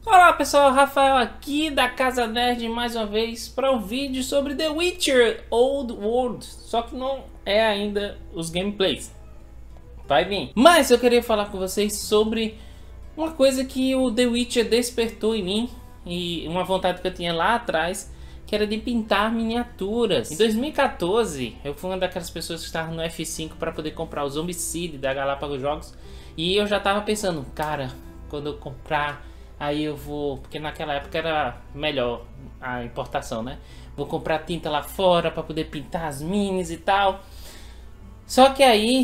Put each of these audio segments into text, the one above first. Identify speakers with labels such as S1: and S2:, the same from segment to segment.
S1: Olá pessoal, Rafael aqui da Casa Nerd mais uma vez para um vídeo sobre The Witcher Old World, só que não é ainda os gameplays, vai vir. Mas eu queria falar com vocês sobre uma coisa que o The Witcher despertou em mim e uma vontade que eu tinha lá atrás, que era de pintar miniaturas. Em 2014 eu fui uma daquelas pessoas que estavam no F5 para poder comprar o Zombicide da Galápagos Jogos e eu já estava pensando, cara, quando eu comprar aí eu vou, porque naquela época era melhor a importação, né? Vou comprar tinta lá fora para poder pintar as minis e tal. Só que aí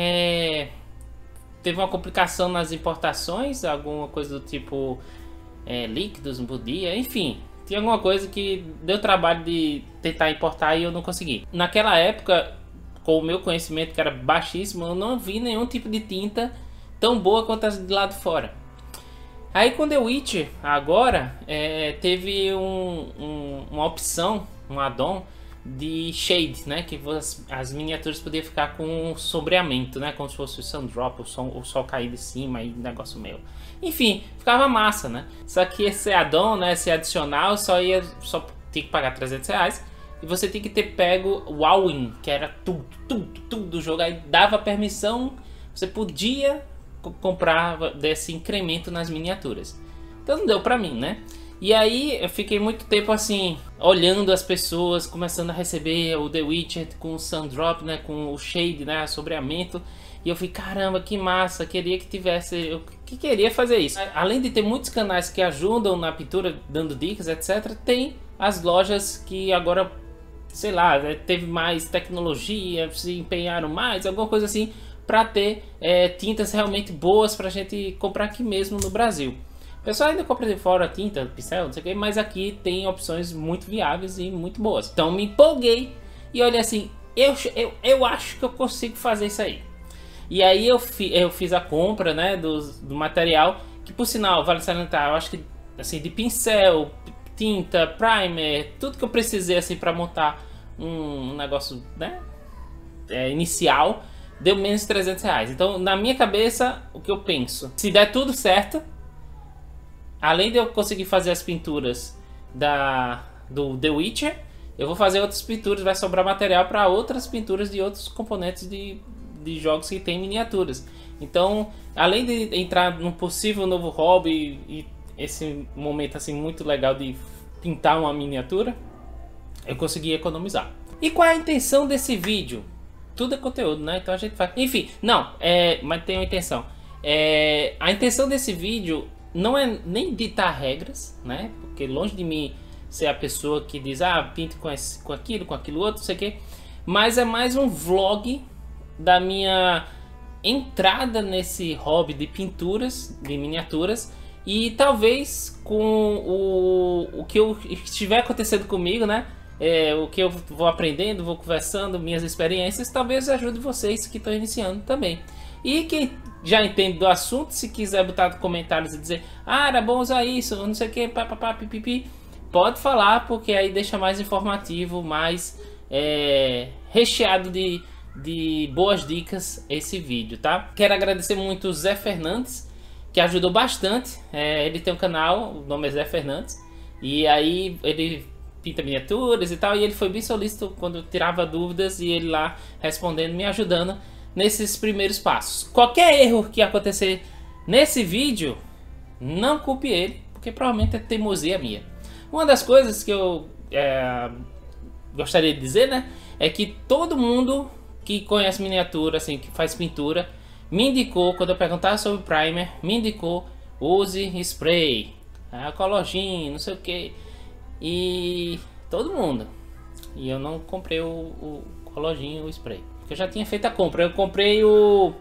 S1: teve uma complicação nas importações, alguma coisa do tipo líquidos não podia, enfim. Tinha alguma coisa que deu trabalho de tentar importar e eu não consegui. Naquela época, com o meu conhecimento que era baixíssimo, eu não vi nenhum tipo de tinta tão boa quanto as de lá de fora. Aí com The Witcher agora teve uma opção, um add-on de shade, né? Que as miniaturas podiam ficar com sombreamento, né? Como se fosse o Sundrop, o sol cair de cima e negócio meio. Enfim, ficava massa, né? Só que esse add-on, né? Esse adicional só tinha que pagar R$300 e você tinha que ter pego o all-in, que era tudo do jogo. Aí dava permissão, você podia comprar desse incremento nas miniaturas. Então não deu pra mim, né? E aí eu fiquei muito tempo assim, olhando as pessoas começando a receber o The Witcher com o Sundrop, né? Com o Shade, né? Sombreamento. E eu fiquei, caramba, que massa, queria que tivesse, eu que queria fazer isso. Além de ter muitos canais que ajudam na pintura, dando dicas, etc. Tem as lojas que agora, sei lá, teve mais tecnologia, se empenharam mais, alguma coisa assim, para ter tintas realmente boas para a gente comprar aqui mesmo no Brasil. O pessoal ainda compra de fora tinta, pincel, não sei o que, mas aqui tem opções muito viáveis e muito boas. Então me empolguei e olha assim, eu acho que eu consigo fazer isso aí. E aí eu fiz a compra, né, do material, que por sinal, vale salientar, eu acho que assim, de pincel, tinta, primer, tudo que eu precisei assim para montar um negócio, né, inicial, deu menos de R$300. Então, na minha cabeça, o que eu penso? Se der tudo certo, além de eu conseguir fazer as pinturas do The Witcher, eu vou fazer outras pinturas, vai sobrar material para outras pinturas de outros componentes de jogos que tem miniaturas. Então, além de entrar num possível novo hobby e esse momento assim muito legal de pintar uma miniatura, eu consegui economizar. E qual é a intenção desse vídeo? Tudo é conteúdo, né? Então a gente faz. Enfim, não, mas tem uma intenção. A intenção desse vídeo não é nem ditar regras, né? Porque longe de mim ser a pessoa que diz, pinte com aquilo outro, não sei o que. Mas é mais um vlog da minha entrada nesse hobby de pinturas, de miniaturas. E talvez com o que estiver acontecendo comigo, né? O que eu vou aprendendo, vou conversando, minhas experiências, talvez ajude vocês que estão iniciando também. E quem já entende do assunto, se quiser botar comentários e dizer, era bom usar isso, não sei o que, papapá, pipipi, pode falar, porque aí deixa mais informativo, mais recheado de boas dicas esse vídeo, tá? Quero agradecer muito o Zé Fernandes, que ajudou bastante. Ele tem um canal, o nome é Zé Fernandes, e aí ele pinta miniaturas e tal, e ele foi bem solícito quando eu tirava dúvidas e ele lá respondendo, me ajudando nesses primeiros passos. Qualquer erro que acontecer nesse vídeo, não culpe ele, porque provavelmente é teimosia minha. Uma das coisas que eu gostaria de dizer, né, é que todo mundo que conhece miniatura, assim, que faz pintura, me indicou, quando eu perguntava sobre primer, me indicou, use spray, cologin, não sei o que. E todo mundo. E eu não comprei o cologin, o spray, porque eu já tinha feito a compra. Eu comprei o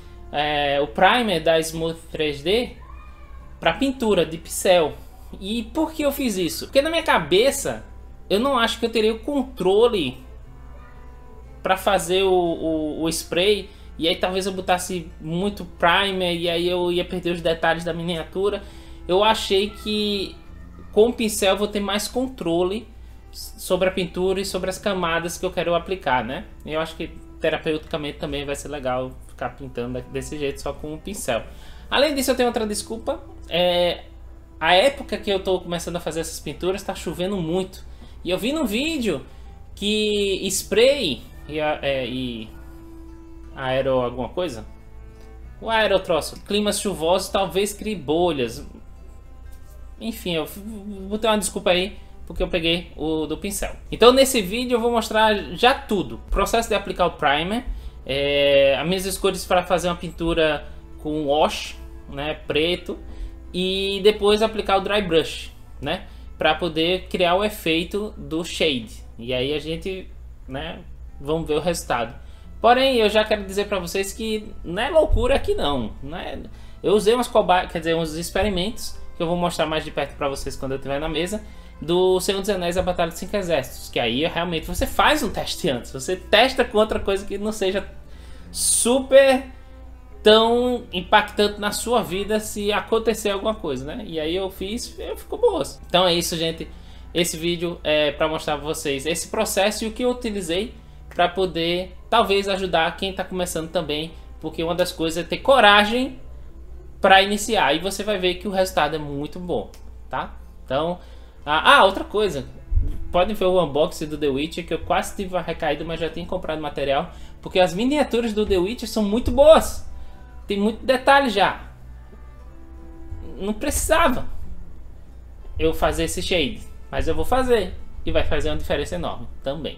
S1: primer da Smooth 3D para pintura de pincel. E por que eu fiz isso? Porque na minha cabeça eu não acho que eu teria o controle para fazer o spray. E aí talvez eu botasse muito primer e aí eu ia perder os detalhes da miniatura. Eu achei que com o pincel eu vou ter mais controle sobre a pintura e sobre as camadas que eu quero aplicar, né? Eu acho que terapeuticamente também vai ser legal ficar pintando desse jeito só com o pincel. Além disso, eu tenho outra desculpa. a época que eu tô começando a fazer essas pinturas tá chovendo muito. E eu vi num vídeo que spray e aero alguma coisa, o aerotroço, climas chuvosos talvez crie bolhas. Enfim, eu vou ter uma desculpa aí porque eu peguei o do pincel. Então nesse vídeo eu vou mostrar já tudo. Processo de aplicar o primer, as minhas escolhas para fazer uma pintura com wash, né, preto, e depois aplicar o dry brush, né, para poder criar o efeito do shade. E aí a gente, né, vamos ver o resultado. Porém, eu já quero dizer para vocês que não é loucura aqui não, né? Eu usei umas cobaias, quer dizer, uns experimentos que eu vou mostrar mais de perto para vocês quando eu estiver na mesa, do Senhor dos Anéis, a Batalha dos 5 Exércitos, que aí realmente você faz um teste antes, você testa com outra coisa que não seja super tão impactante na sua vida se acontecer alguma coisa, né? E aí eu fiz e ficou boa. Então é isso, gente. Esse vídeo é para mostrar para vocês esse processo e o que eu utilizei para poder talvez ajudar quem está começando também, porque uma das coisas é ter coragem para iniciar e você vai ver que o resultado é muito bom, tá? Então, outra coisa, podem ver o unboxing do The Witcher, que eu quase tive uma recaída, mas já tenho comprado material, porque as miniaturas do The Witcher são muito boas. Tem muito detalhe já. Não precisava eu fazer esse shade, mas eu vou fazer e vai fazer uma diferença enorme também.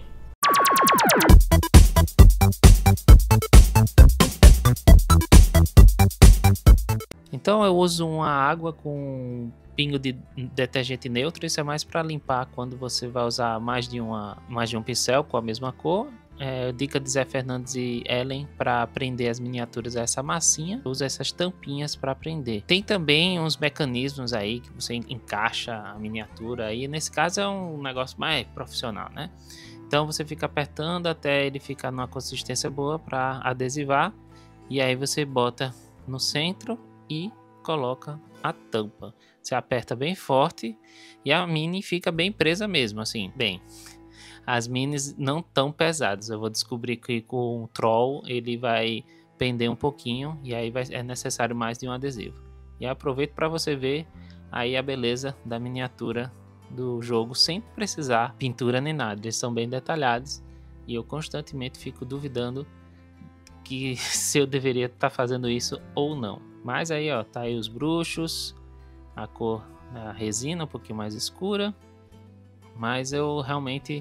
S1: Então eu uso uma água com um pingo de detergente neutro. Isso é mais para limpar quando você vai usar mais de um pincel com a mesma cor. Dica de Zé Fernandes e Ellen para prender as miniaturas a essa massinha. Usa essas tampinhas para prender. Tem também uns mecanismos aí que você encaixa a miniatura aí. Nesse caso é um negócio mais profissional, né? Então você fica apertando até ele ficar numa consistência boa para adesivar. E aí você bota no centro e coloca a tampa. Você aperta bem forte e a mini fica bem presa mesmo, assim, bem. As minis não tão pesadas. Eu vou descobrir que com o Troll ele vai pender um pouquinho e aí é necessário mais de um adesivo. E aproveito para você ver aí a beleza da miniatura do jogo sem precisar pintura nem nada. Eles são bem detalhados e eu constantemente fico duvidando que se eu deveria estar fazendo isso ou não. Mas aí, ó, tá aí os bruxos, a cor da resina um pouquinho mais escura, mas eu realmente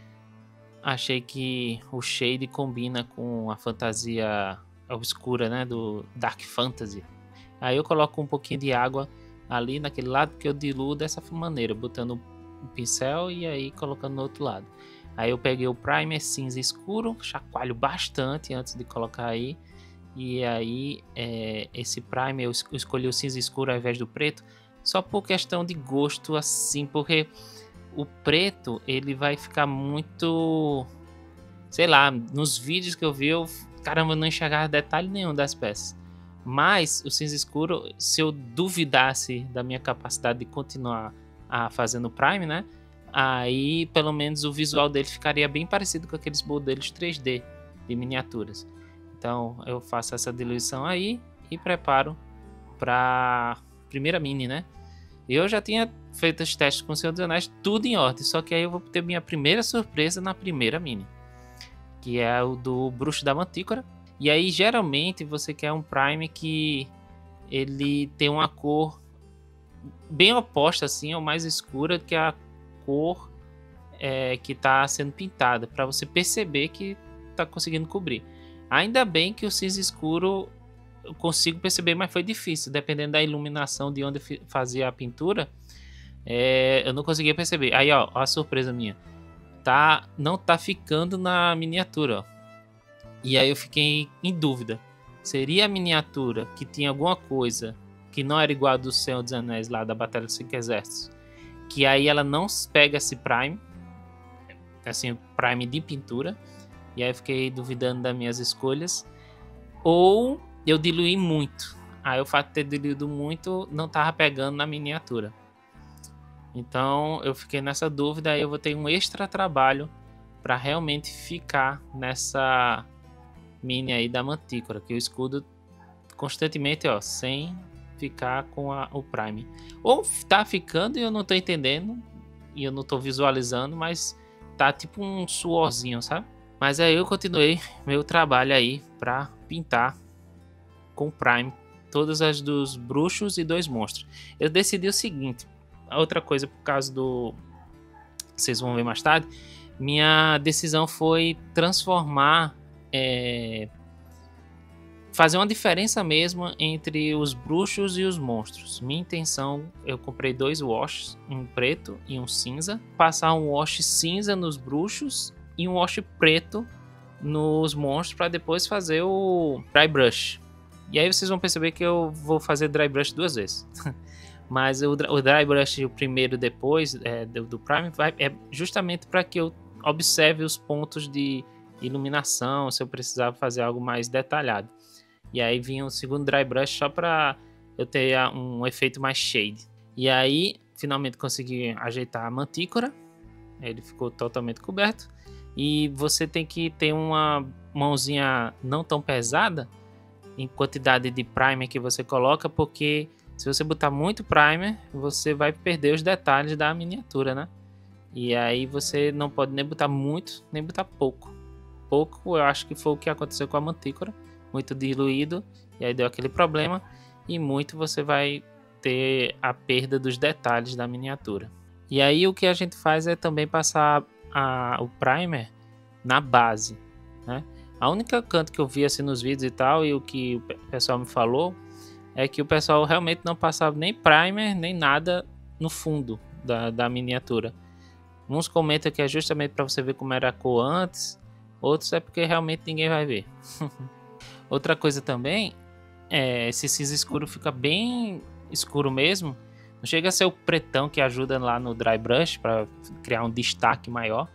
S1: achei que o shade combina com a fantasia obscura, né, do Dark Fantasy. Aí eu coloco um pouquinho de água ali naquele lado que eu diluo dessa maneira, botando o pincel e aí colocando no outro lado. Aí eu peguei o primer cinza escuro, chacoalho bastante antes de colocar aí. E aí esse primer eu escolhi o cinza escuro ao invés do preto, só por questão de gosto, assim, porque o preto ele vai ficar muito, sei lá, nos vídeos que eu vi, caramba, não enxergava detalhe nenhum das peças. Mas o cinza escuro, se eu duvidasse da minha capacidade de continuar fazendo primer, né? Aí pelo menos o visual dele ficaria bem parecido com aqueles modelos 3D de miniaturas. Então eu faço essa diluição aí e preparo para primeira mini, né? Eu já tinha feito os testes com o Senhor dos Anéis, tudo em ordem, só que aí eu vou ter minha primeira surpresa na primeira mini, que é o do Bruxo da Mantícora. E aí geralmente você quer um primer que ele tem uma cor bem oposta assim, ou mais escura que a cor que está sendo pintada, para você perceber que está conseguindo cobrir. Ainda bem que o cinza escuro eu consigo perceber, mas foi difícil, dependendo da iluminação de onde eu fazia a pintura, eu não conseguia perceber. Aí ó a surpresa minha, não tá ficando na miniatura, ó. E aí eu fiquei em dúvida, seria a miniatura que tinha alguma coisa que não era igual a do Senhor dos Anéis lá da Batalha dos 5 Exércitos, que aí ela não pega esse prime, assim, prime de pintura, e aí eu fiquei duvidando das minhas escolhas, ou eu diluí muito. Aí o fato de ter diluído muito não tava pegando na miniatura. Então eu fiquei nessa dúvida, aí eu vou ter um extra trabalho para realmente ficar nessa mini aí da Mantícora, que o escudo constantemente, ó, sem ficar com o Prime. Ou tá ficando e eu não tô entendendo, e eu não tô visualizando, mas tá tipo um suorzinho, sabe? Mas aí eu continuei meu trabalho aí pra pintar com o Prime todas as dos bruxos e 2 monstros. Eu decidi o seguinte, a outra coisa por causa do... Vocês vão ver mais tarde, minha decisão foi transformar... fazer uma diferença mesmo entre os bruxos e os monstros. Minha intenção, eu comprei 2 washes, um preto e um cinza. Passar um wash cinza nos bruxos e um wash preto nos monstros para depois fazer o dry brush. E aí vocês vão perceber que eu vou fazer dry brush 2 vezes. Mas o dry brush, o primeiro depois do Prime, é justamente para que eu observe os pontos de iluminação, se eu precisar fazer algo mais detalhado. E aí vinha o segundo dry brush só para eu ter um efeito mais shade. E aí, finalmente consegui ajeitar a mantícora. Ele ficou totalmente coberto. E você tem que ter uma mãozinha não tão pesada em quantidade de primer que você coloca, porque se você botar muito primer, você vai perder os detalhes da miniatura, né? E aí você não pode nem botar muito, nem botar pouco. Pouco, eu acho que foi o que aconteceu com a mantícora. Muito diluído, e aí deu aquele problema. E muito você vai ter a perda dos detalhes da miniatura. E aí o que a gente faz é também passar o primer na base, né? A única canto que eu vi assim nos vídeos e tal, e o que o pessoal me falou, é que o pessoal realmente não passava nem primer, nem nada no fundo da miniatura. Uns comentam que é justamente para você ver como era a cor antes, outros é porque realmente ninguém vai ver. Outra coisa também, esse cinza escuro fica bem escuro mesmo. Não chega a ser o pretão que ajuda lá no dry brush para criar um destaque maior,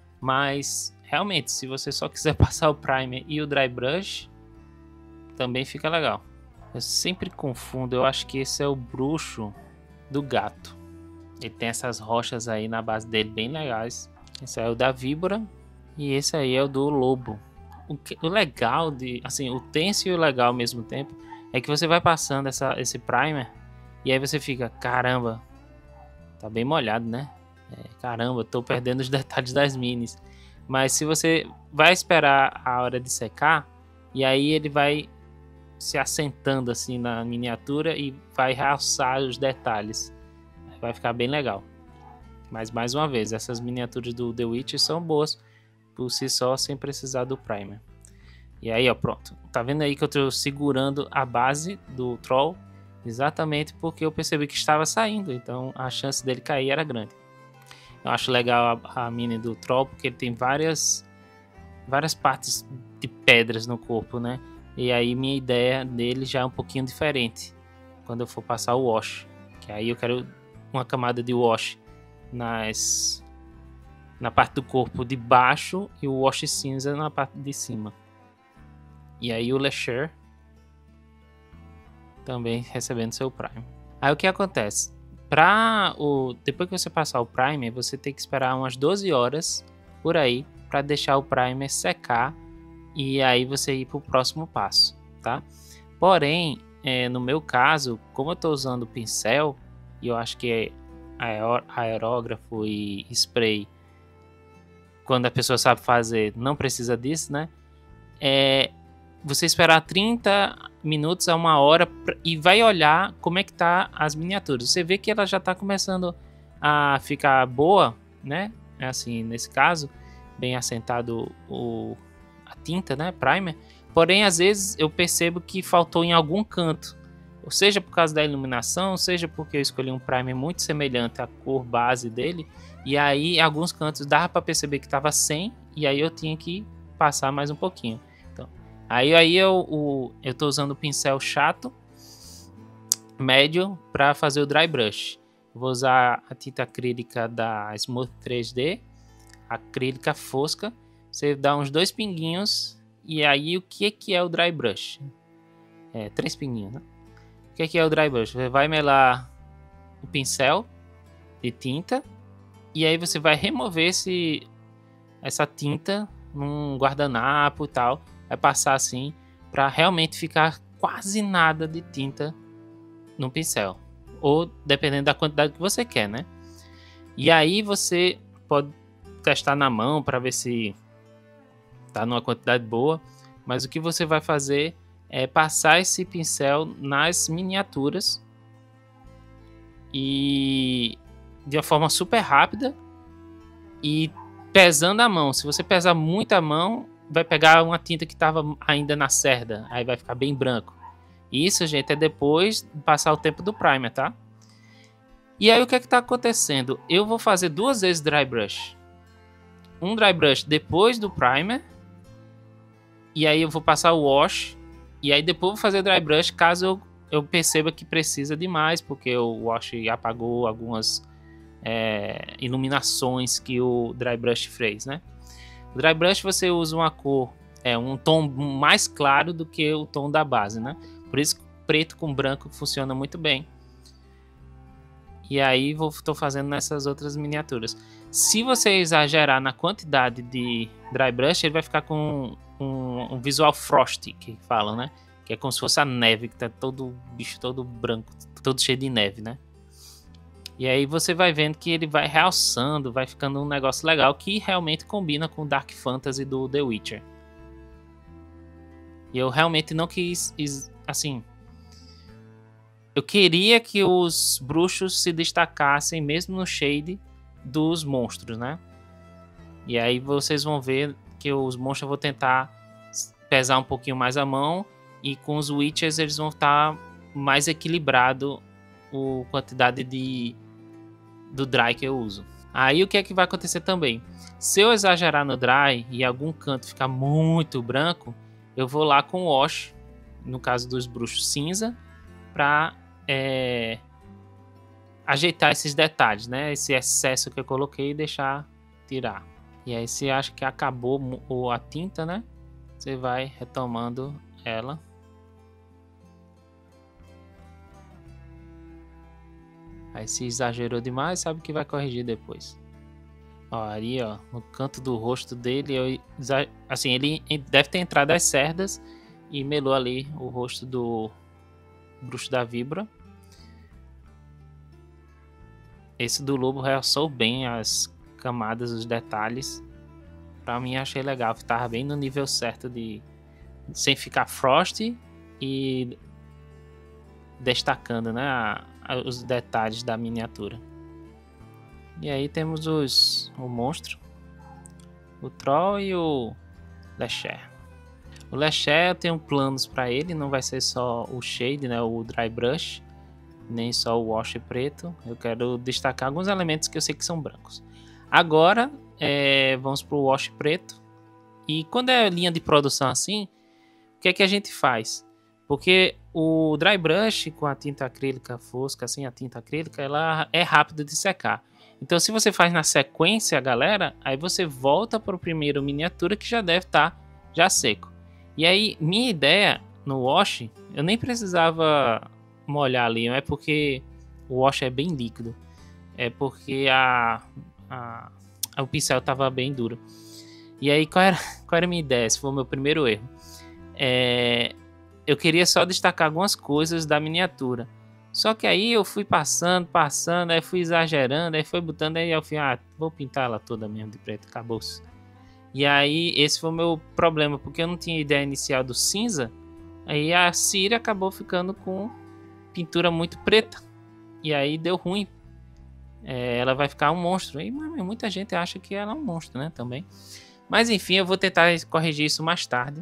S1: mas realmente, se você só quiser passar o primer e o dry brush, também fica legal. Eu sempre confundo, eu acho que esse é o bruxo do gato. Ele tem essas rochas aí na base dele bem legais. Esse aí é o da víbora e esse aí é o do lobo. O legal assim, o tenso e o legal ao mesmo tempo é que você vai passando esse primer e aí você fica, caramba, tá bem molhado, né? Caramba, tô perdendo os detalhes das minis. Mas se você vai esperar a hora de secar, e aí ele vai se assentando assim na miniatura e vai realçar os detalhes. Vai ficar bem legal. Mas mais uma vez, essas miniaturas do The Witch são boas por si só, sem precisar do primer. E aí, ó, pronto. Tá vendo aí que eu tô segurando a base do Troll? Exatamente porque eu percebi que estava saindo. Então a chance dele cair era grande. Eu acho legal a mini do Troll porque ele tem várias partes de pedras no corpo, né? E aí minha ideia dele já é um pouquinho diferente quando eu for passar o wash. Que aí eu quero uma camada de wash na parte do corpo de baixo e o wash cinza na parte de cima. E aí o Lesher também recebendo seu Prime. Aí o que acontece? Depois que você passar o Primer, você tem que esperar umas 12 horas por aí para deixar o Primer secar e aí você ir para o próximo passo, tá? Porém, no meu caso, como eu estou usando pincel, e eu acho que aerógrafo e spray, quando a pessoa sabe fazer, não precisa disso, né? Você esperar 30 minutos a 1 hora e vai olhar como é que tá as miniaturas. Você vê que ela já está começando a ficar boa, né? Assim, nesse caso, bem assentado a tinta, né? Primer. Porém, às vezes eu percebo que faltou em algum canto. Ou seja por causa da iluminação, seja porque eu escolhi um primer muito semelhante à cor base dele. E aí, em alguns cantos dava para perceber que estava sem. E aí eu tinha que passar mais um pouquinho. Aí eu tô usando o pincel chato, médio, para fazer o dry brush. Vou usar a tinta acrílica da Smooth 3D, acrílica fosca. Você dá uns 2 pinguinhos, e aí o que é o dry brush? 3 pinguinhos, né? O que é o dry brush? Você vai melar o pincel de tinta, e aí você vai remover essa tinta num guardanapo e tal. Vai passar assim para realmente ficar quase nada de tinta no pincel. Ou dependendo da quantidade que você quer, né? E aí você pode testar na mão para ver se tá numa quantidade boa. Mas o que você vai fazer é passar esse pincel nas miniaturas e de uma forma super rápida e pesando a mão. Se você pesar muito a mão, vai pegar uma tinta que estava ainda na cerda, aí vai ficar bem branco. Isso, gente, é depois de passar o tempo do primer, tá? E aí o que é que tá acontecendo? Eu vou fazer 2 vezes dry brush. Um dry brush depois do primer, e aí eu vou passar o wash, e aí depois eu vou fazer dry brush caso eu perceba que precisa de mais, porque o wash apagou algumas iluminações que o dry brush fez, né? O dry brush você usa uma cor, um tom mais claro do que o tom da base, né? Por isso que preto com branco funciona muito bem. E aí estou fazendo nessas outras miniaturas. Se você exagerar na quantidade de dry brush, ele vai ficar com um visual frosty, que falam, né? Que é como se fosse a neve, que tá todo bicho todo branco, todo cheio de neve, né? E aí você vai vendo que ele vai realçando, vai ficando um negócio legal que realmente combina com o Dark Fantasy do The Witcher. E eu realmente não quis, assim... Eu queria que os bruxos se destacassem mesmo no shade dos monstros, né? E aí vocês vão ver que os monstros eu vou tentar pesar um pouquinho mais a mão, e com os Witchers eles vão estar mais equilibrado a quantidade do dry que eu uso. Aí o que é que vai acontecer também? Se eu exagerar no dry e algum canto ficar muito branco, eu vou lá com o wash, no caso dos bruxos cinza, para ajeitar esses detalhes, né? Esse excesso que eu coloquei e deixar tirar. E aí se acha que acabou a tinta, né? Você vai retomando ela. Aí se exagerou demais, sabe que vai corrigir depois. Ó, aí, ó, no canto do rosto dele, assim, ele deve ter entrado as cerdas e melou ali o rosto do bruxo da víbora. Esse do lobo realçou bem as camadas, os detalhes. Pra mim achei legal, tava bem no nível certo sem ficar frosty e destacando, né, os detalhes da miniatura. E aí temos o monstro, o troll e o Lesher. O Lesher eu tenho planos para ele, não vai ser só o shade, né, o dry brush, nem só o wash preto. Eu quero destacar alguns elementos que eu sei que são brancos. Agora vamos para o wash preto. E quando é linha de produção assim, o que é que a gente faz? Porque o dry brush com a tinta acrílica fosca, assim, a tinta acrílica, ela é rápida de secar. Então se você faz na sequência, galera, aí você volta para o primeiro miniatura que já deve estar já seco. E aí, minha ideia no wash, eu nem precisava molhar ali, não é porque o wash é bem líquido, é porque o pincel estava bem duro. E aí, qual era a minha ideia? Esse foi o meu primeiro erro. Eu queria só destacar algumas coisas da miniatura. Só que aí eu fui passando, aí fui exagerando, aí foi botando, aí eu fui, vou pintar ela toda mesmo de preto, acabou-se. E aí esse foi o meu problema, porque eu não tinha ideia inicial do cinza. Aí a Ciri acabou ficando com pintura muito preta. E aí deu ruim. Ela vai ficar um monstro. E muita gente acha que ela é um monstro, né, também. Mas enfim, eu vou tentar corrigir isso mais tarde,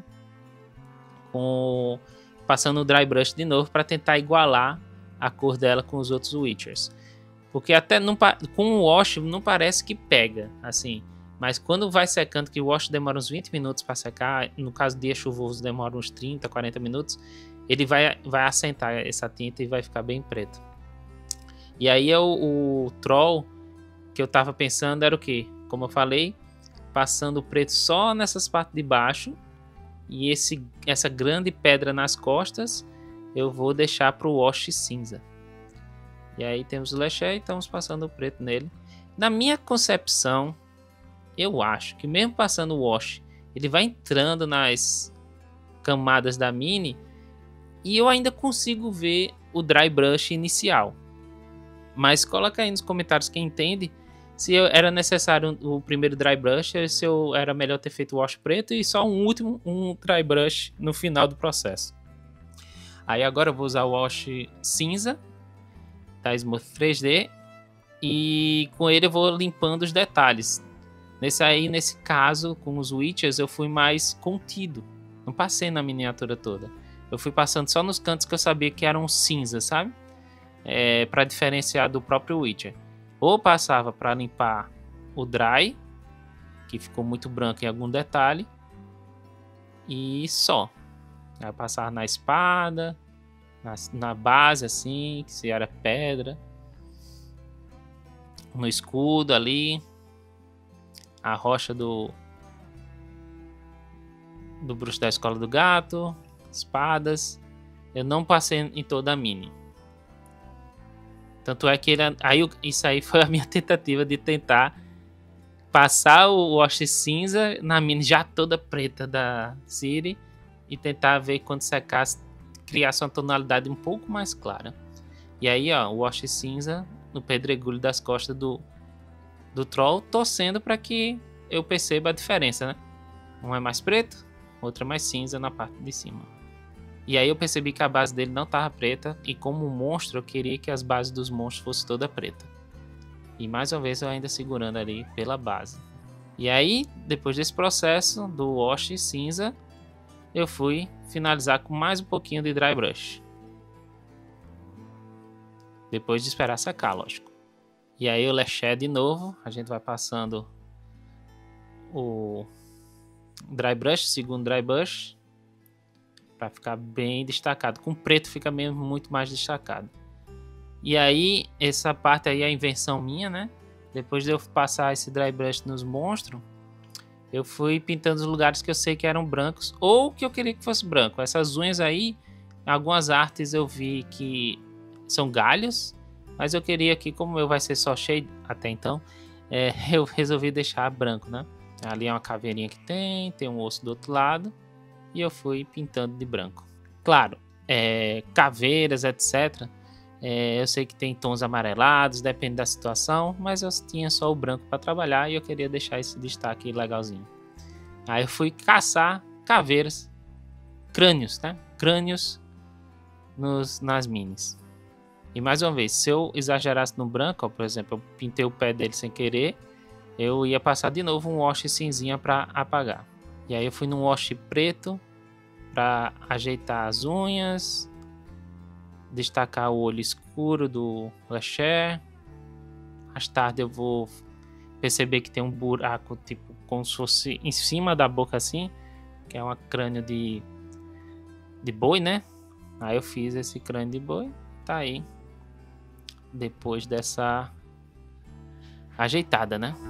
S1: passando o dry brush de novo para tentar igualar a cor dela com os outros Witchers. Porque até com o wash não parece que pega, assim. Mas quando vai secando, que o wash demora uns 20 minutos para secar, no caso de dia chuvoso demora uns 30, 40 minutos, ele vai assentar essa tinta e vai ficar bem preto. E aí o troll que eu tava pensando era o quê? Como eu falei, passando o preto só nessas partes de baixo, e essa grande pedra nas costas eu vou deixar para o wash cinza. E aí temos o Lesher e estamos passando o preto nele. Na minha concepção, eu acho que mesmo passando o wash, ele vai entrando nas camadas da mini E eu ainda consigo ver o dry brush inicial. Mas coloca aí nos comentários quem entende se era necessário o primeiro dry brush, se era melhor ter feito o wash preto e só um dry brush no final do processo. Aí agora eu vou usar o wash cinza da Smooth 3D e com ele eu vou limpando os detalhes. Nesse caso, com os Witchers, eu fui mais contido. Não passei na miniatura toda. Eu fui passando só nos cantos que eu sabia que eram cinza, sabe? Para diferenciar do próprio Witcher. Ou passava para limpar o dry, que ficou muito branco em algum detalhe, e só. Aí eu passava na espada, na base assim, que se era pedra, no escudo ali, a rocha do bruxo da escola do gato, espadas. Eu não passei em toda a mini. Tanto é que isso aí foi a minha tentativa de tentar passar o wash cinza na mini já toda preta da Ciri e tentar ver quando secasse, criasse uma tonalidade um pouco mais clara. E aí, ó, o wash cinza no pedregulho das costas do troll, torcendo para que eu perceba a diferença, né? Um é mais preto, outro é mais cinza na parte de cima. E aí eu percebi que a base dele não estava preta, e como monstro eu queria que as bases dos monstros fossem toda preta. E mais uma vez eu ainda segurando ali pela base. E aí, depois desse processo do wash cinza, eu fui finalizar com mais um pouquinho de dry brush. Depois de esperar secar, lógico. E aí o Leché de novo, a gente vai passando o dry brush, segundo dry brush, para ficar bem destacado. Com preto fica mesmo muito mais destacado. E aí, essa parte aí é a invenção minha, né? Depois de eu passar esse dry brush nos monstros, eu fui pintando os lugares que eu sei que eram brancos, ou que eu queria que fosse branco. Essas unhas aí, algumas artes eu vi que são galhos, mas eu queria que, como eu vai ser só shade até então, eu resolvi deixar branco, né? Ali é uma caveirinha que tem um osso do outro lado, e eu fui pintando de branco. Claro, caveiras, etc. Eu sei que tem tons amarelados, depende da situação, mas eu tinha só o branco para trabalhar e eu queria deixar esse destaque legalzinho. Aí eu fui caçar caveiras, crânios, né? Crânios nas minis. E mais uma vez, se eu exagerasse no branco, ó, por exemplo, eu pintei o pé dele sem querer, eu ia passar de novo um wash cinzinha para apagar. E aí eu fui num wash preto para ajeitar as unhas, destacar o olho escuro do Leché. Mais tarde eu vou perceber que tem um buraco, tipo, como se fosse em cima da boca assim, que é um crânio de boi, né? Aí eu fiz esse crânio de boi, tá aí. Depois dessa ajeitada, né?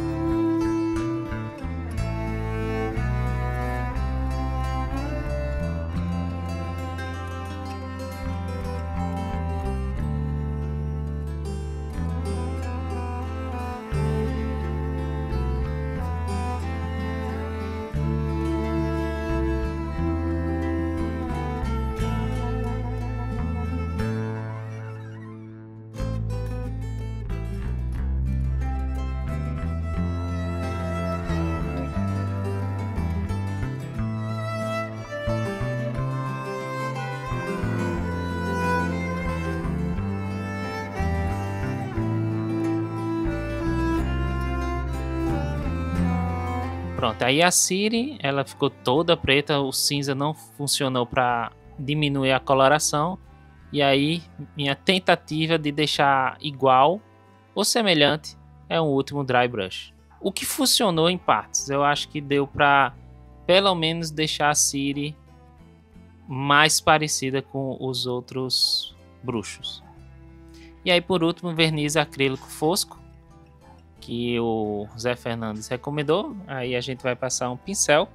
S1: Pronto, aí a Ciri, ela ficou toda preta, o cinza não funcionou para diminuir a coloração. E aí, minha tentativa de deixar igual ou semelhante é um último dry brush. O que funcionou em partes, eu acho que deu para pelo menos deixar a Ciri mais parecida com os outros bruxos. E aí, por último, verniz acrílico fosco, que o Zé Fernandes recomendou. Aí a gente vai passar um pincel.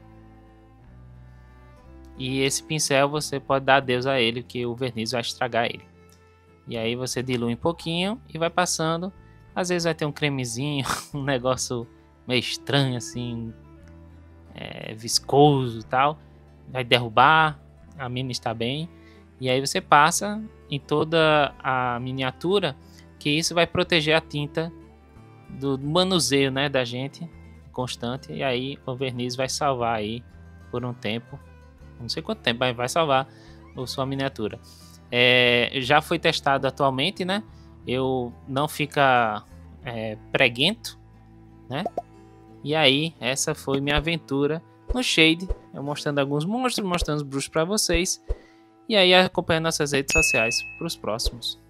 S1: E esse pincel você pode dar adeus a ele, que o verniz vai estragar ele. E aí você dilui um pouquinho e vai passando. Às vezes vai ter um cremezinho, um negócio meio estranho assim, viscoso e tal. Vai derrubar, a mina está bem. E aí você passa em toda a miniatura, que isso vai proteger a tinta do manuseio, né, da gente constante. E aí o verniz vai salvar aí por um tempo, não sei quanto tempo, mas vai salvar a sua miniatura. Já foi testado atualmente, né? Eu não fica preguento, né? E aí essa foi minha aventura no Shade, eu mostrando alguns monstros, mostrando os bruxos para vocês. E aí acompanhando nossas redes sociais para os próximos.